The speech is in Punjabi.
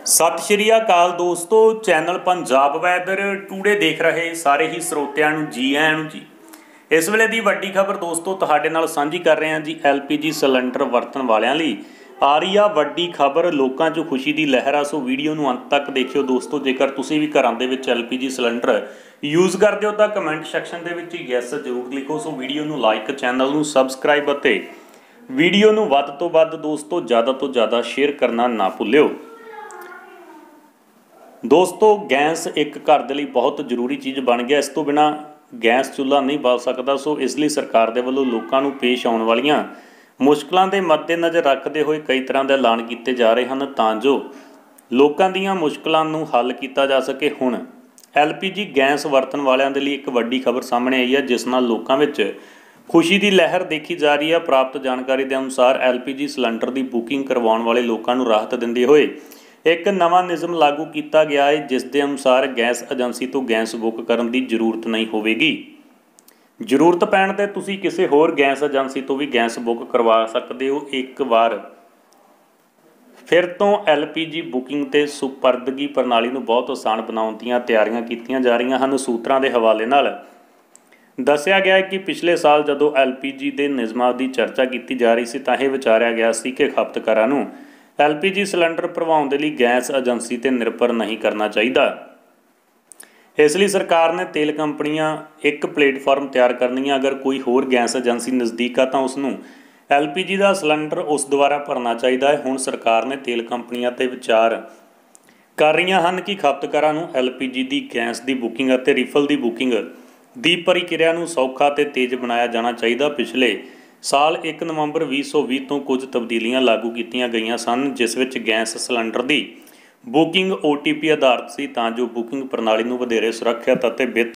ਸਤਿ ਸ਼੍ਰੀ ਅਕਾਲ ਦੋਸਤੋ, ਚੈਨਲ ਪੰਜਾਬ ਵੈਦਰ ਟੂਡੇ ਦੇਖ ਰਹੇ ਸਾਰੇ ਹੀ ਸਰੋਤਿਆਂ ਨੂੰ ਜੀ ਆਇਆਂ ਨੂੰ ਜੀ। ਇਸ ਵੇਲੇ ਦੀ ਵੱਡੀ ਖਬਰ ਦੋਸਤੋ ਤੁਹਾਡੇ ਨਾਲ ਸਾਂਝੀ ਕਰ ਰਹੇ ਹਾਂ ਜੀ। LPG ਸਿਲੰਡਰ ਵਰਤਣ ਵਾਲਿਆਂ ਲਈ ਆ ਰਹੀ ਆ ਵੱਡੀ ਖਬਰ, ਲੋਕਾਂ 'ਚ ਖੁਸ਼ੀ ਦੀ ਲਹਿਰ ਆ। ਸੋ ਵੀਡੀਓ ਨੂੰ ਅੰਤ ਤੱਕ ਦੇਖਿਓ ਦੋਸਤੋ। ਜੇਕਰ ਤੁਸੀਂ ਵੀ ਘਰਾਂ ਦੇ ਵਿੱਚ LPG ਸਿਲੰਡਰ ਯੂਜ਼ ਕਰਦੇ ਹੋ ਤਾਂ ਕਮੈਂਟ ਸੈਕਸ਼ਨ ਦੇ ਵਿੱਚ ਯੈਸ ਜ਼ਰੂਰ ਲਿਖੋ। ਸੋ ਵੀਡੀਓ ਨੂੰ ਲਾਈਕ, ਚੈਨਲ ਨੂੰ ਸਬਸਕ੍ਰਾਈਬ ਅਤੇ ਵੀਡੀਓ ਨੂੰ ਵੱਧ ਤੋਂ ਵੱਧ ਦੋਸਤੋ ਜ਼ਿਆਦਾ ਤੋਂ ਜ਼ਿਆਦਾ ਸ਼ੇਅਰ ਕਰਨਾ ਨਾ ਭੁੱਲਿਓ। ਦੋਸਤੋ ਗੈਸ ਇੱਕ ਘਰ ਦੇ ਲਈ ਬਹੁਤ ਜ਼ਰੂਰੀ ਚੀਜ਼ ਬਣ ਗਿਆ। ਇਸ ਤੋਂ ਬਿਨਾ ਗੈਸ ਚੁੱਲ੍ਹਾ ਨਹੀਂ ਬਲ ਸਕਦਾ। ਸੋ ਇਸ ਲਈ ਸਰਕਾਰ ਦੇ ਵੱਲੋਂ ਲੋਕਾਂ ਨੂੰ ਪੇਸ਼ ਆਉਣ ਵਾਲੀਆਂ ਮੁਸ਼ਕਲਾਂ ਦੇ ਮੱਦੇਨਜ਼ਰ ਰੱਖਦੇ ਹੋਏ ਕਈ ਤਰ੍ਹਾਂ ਦੇ ਐਲਾਨ ਕੀਤੇ ਜਾ ਰਹੇ ਹਨ ਤਾਂ ਜੋ ਲੋਕਾਂ ਦੀਆਂ ਮੁਸ਼ਕਲਾਂ ਨੂੰ ਹੱਲ ਕੀਤਾ ਜਾ ਸਕੇ। ਹੁਣ LPG ਗੈਸ ਵਰਤਣ ਵਾਲਿਆਂ ਦੇ ਲਈ ਇੱਕ ਵੱਡੀ ਖਬਰ ਸਾਹਮਣੇ ਆਈ ਹੈ, ਜਿਸ ਨਾਲ ਲੋਕਾਂ ਵਿੱਚ ਖੁਸ਼ੀ ਦੀ ਲਹਿਰ ਦੇਖੀ ਜਾ ਰਹੀ ਹੈ। ਪ੍ਰਾਪਤ ਜਾਣਕਾਰੀ ਦੇ ਅਨੁਸਾਰ LPG ਸਿਲੰਡਰ ਦੀ ਬੁਕਿੰਗ ਕਰਵਾਉਣ ਵਾਲੇ ਲੋਕਾਂ ਨੂੰ ਰਾਹਤ ਦਿੰਦੇ ਹੋਏ ਇੱਕ ਨਵਾਂ ਨਿਯਮ ਲਾਗੂ ਕੀਤਾ ਗਿਆ ਹੈ, ਜਿਸ ਦੇ ਅਨੁਸਾਰ ਗੈਸ ਏਜੰਸੀ ਤੋਂ ਗੈਸ ਬੁੱਕ ਕਰਨ ਦੀ ਜ਼ਰੂਰਤ ਨਹੀਂ ਹੋਵੇਗੀ। ਜ਼ਰੂਰਤ ਪੈਣ 'ਤੇ ਤੁਸੀਂ ਕਿਸੇ ਹੋਰ ਗੈਸ ਏਜੰਸੀ ਤੋਂ ਵੀ ਗੈਸ ਬੁੱਕ ਕਰਵਾ ਸਕਦੇ ਹੋ। ਇੱਕ ਵਾਰ ਫਿਰ ਤੋਂ LPG ਬੁਕਿੰਗ ਤੇ ਸਪੁਰਦਗੀ ਪ੍ਰਣਾਲੀ ਨੂੰ ਬਹੁਤ ਆਸਾਨ ਬਣਾਉਣ ਦੀਆਂ ਤਿਆਰੀਆਂ ਕੀਤੀਆਂ ਜਾ ਰਹੀਆਂ ਹਨ। ਸੂਤਰਾਂ ਦੇ ਹਵਾਲੇ ਨਾਲ ਦੱਸਿਆ ਗਿਆ ਹੈ ਕਿ ਪਿਛਲੇ ਸਾਲ ਜਦੋਂ LPG ਦੇ ਨਿਯਮਾਂ ਦੀ ਚਰਚਾ ਕੀਤੀ ਜਾ ਰਹੀ ਸੀ ਤਾਂ ਇਹ ਵਿਚਾਰਿਆ ਗਿਆ ਸੀ ਕਿ ਖਪਤਕਾਰਾਂ ਨੂੰ LPG ਸਿਲੰਡਰ ਭਰਵਾਉਣ ਦੇ ਲਈ ਗੈਸ ਏਜੰਸੀ 'ਤੇ ਨਿਰਭਰ ਨਹੀਂ ਕਰਨਾ ਚਾਹੀਦਾ। ਇਸ ਲਈ ਸਰਕਾਰ ਨੇ ਤੇਲ ਕੰਪਨੀਆਂ ਇੱਕ ਪਲੇਟਫਾਰਮ ਤਿਆਰ ਕਰਨੀ ਹੈ। ਅਗਰ ਕੋਈ ਹੋਰ ਗੈਸ ਏਜੰਸੀ ਨਜ਼ਦੀਕ ਆ ਤਾਂ ਉਸ ਨੂੰ LPG ਦਾ ਸਿਲੰਡਰ ਉਸ ਦੁਆਰਾ ਭਰਨਾ ਚਾਹੀਦਾ ਹੈ। ਹੁਣ ਸਰਕਾਰ ਨੇ ਤੇਲ ਕੰਪਨੀਆਂ 'ਤੇ ਵਿਚਾਰ ਕਰ ਰਹੀਆਂ ਹਨ ਕਿ ਖਪਤਕਾਰਾਂ ਨੂੰ LPG ਦੀ ਗੈਸ ਦੀ ਬੁਕਿੰਗ ਅਤੇ ਰੀਫਿਲ ਦੀ ਬੁਕਿੰਗ ਦੀ ਪ੍ਰਕਿਰਿਆ ਨੂੰ ਸੌਖਾ ਅਤੇ ਤੇਜ਼ ਬਣਾਇਆ ਜਾਣਾ ਚਾਹੀਦਾ। ਪਿਛਲੇ ਸਾਲ 1 ਨਵੰਬਰ 2020 ਤੋਂ ਕੁਝ ਤਬਦੀਲੀਆਂ ਲਾਗੂ ਕੀਤੀਆਂ ਗਈਆਂ ਸਨ, ਜਿਸ ਵਿੱਚ ਗੈਸ ਸਿਲੰਡਰ ਦੀ ਬੁਕਿੰਗ OTP ਆਧਾਰਿਤ ਸੀ ਤਾਂ ਜੋ ਬੁਕਿੰਗ ਪ੍ਰਣਾਲੀ ਨੂੰ ਵਧੇਰੇ ਸੁਰੱਖਿਅਤ ਅਤੇ ਬਿਹਤਰ